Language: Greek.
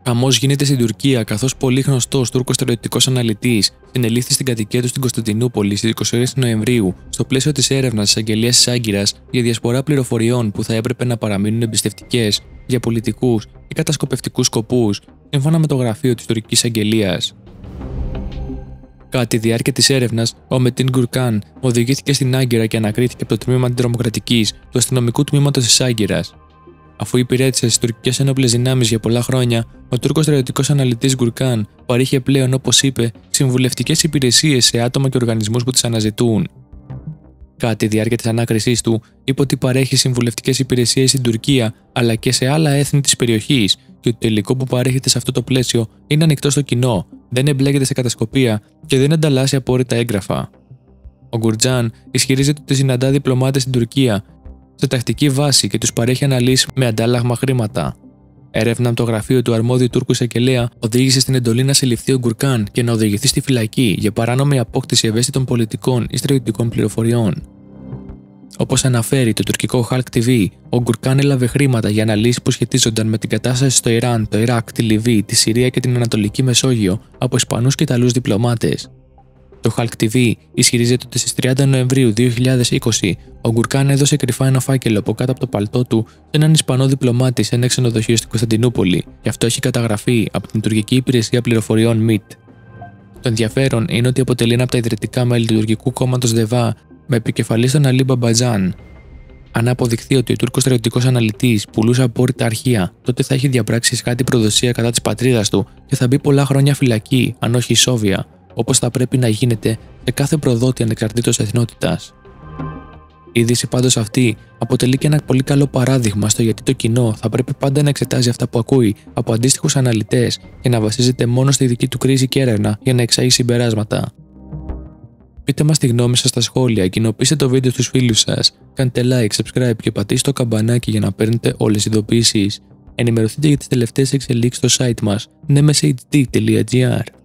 Χαμός γίνεται στην Τουρκία, καθώς πολύ γνωστός Τούρκος στρατιωτικός αναλυτής συνελήφθη στην κατοικία του στην Κωνσταντινούπολη στις 26 Νοεμβρίου, στο πλαίσιο της έρευνας της Αγγελίας της Άγκυρας για διασπορά πληροφοριών που θα έπρεπε να παραμείνουν εμπιστευτικές για πολιτικούς ή κατασκοπευτικούς σκοπούς, σύμφωνα με το γραφείο της Τουρκικής Αγγελίας. Κατά τη διάρκεια της έρευνας, ο Μετίν Γκουρκάν οδηγήθηκε στην Άγκυρα και ανακρίθηκε από το τμήμα αντιτρομοκρατικής του αστυνομικού τμήματος της Άγκυρας. Αφού υπηρέτησε στις τουρκικές ένοπλες δυνάμεις για πολλά χρόνια, ο Τούρκος στρατιωτικός αναλυτής Γκουρκάν παρήχε πλέον, όπως είπε, συμβουλευτικές υπηρεσίες σε άτομα και οργανισμούς που τις αναζητούν. Κατά τη διάρκεια της ανάκρισής του, είπε ότι παρέχει συμβουλευτικές υπηρεσίες στην Τουρκία αλλά και σε άλλα έθνη της περιοχής και ότι το υλικό που παρέχεται σε αυτό το πλαίσιο είναι ανοιχτό στο κοινό, δεν εμπλέκεται σε κατασκοπία και δεν ανταλλάσσει απόρριτα έγγραφα. Ο Γκουρτζάν ισχυρίζεται ότι συναντά διπλωμάτες στην Τουρκία σε τακτική βάση και τους παρέχει αναλύσεις με αντάλλαγμα χρήματα. Έρευνα από το γραφείο του αρμόδιου Τούρκου εισαγγελέα οδήγησε στην εντολή να συλληφθεί ο Γκουρκάν και να οδηγηθεί στη φυλακή για παράνομη απόκτηση ευαίσθητων πολιτικών ή στρατιωτικών πληροφοριών. Όπως αναφέρει το τουρκικό Halk TV, ο Γκουρκάν έλαβε χρήματα για αναλύσεις που σχετίζονταν με την κατάσταση στο Ιράν, το Ιράκ, τη Λιβύη, τη Συρία και την Ανατολική Μεσόγειο από Ισπανούς και Ιταλούς διπλωμάτες. Το Halk TV ισχυρίζεται ότι στις 30 Νοεμβρίου 2020 ο Γκουρκάν έδωσε κρυφά ένα φάκελο από κάτω από το παλτό του σε έναν Ισπανό διπλωμάτη σε ένα ξενοδοχείο στην Κωνσταντινούπολη, και αυτό έχει καταγραφεί από την τουρκική υπηρεσία πληροφοριών MIT. Το ενδιαφέρον είναι ότι αποτελεί ένα από τα ιδρυτικά μέλη του τουρκικού κόμματος ΔΕΒΑ με επικεφαλής τον Αλί Μπαμπατζάν. Αν αποδειχθεί ότι ο Τούρκος στρατιωτικός αναλυτής πουλούσε απόρριτα αρχεία, τότε θα έχει διαπράξει κάτι προδοσία κατά της πατρίδας του και θα μπει πολλά χρόνια φυλακή, αν όχι ισόβια, όπως θα πρέπει να γίνεται σε κάθε προδότη ανεξαρτήτως εθνότητας. Η είδηση πάντως αυτή αποτελεί και ένα πολύ καλό παράδειγμα στο γιατί το κοινό θα πρέπει πάντα να εξετάζει αυτά που ακούει από αντίστοιχους αναλυτές και να βασίζεται μόνο στη δική του κρίση και έρευνα για να εξάγει συμπεράσματα. Πείτε μας τη γνώμη σας στα σχόλια, κοινοποιήστε το βίντεο στους φίλους σας, κάντε like, subscribe και πατήστε το καμπανάκι για να παίρνετε όλες τις ειδοποιήσεις. Ενημερωθείτε για τις τελευταίες εξελίξεις στο site μας nemeshd.gr.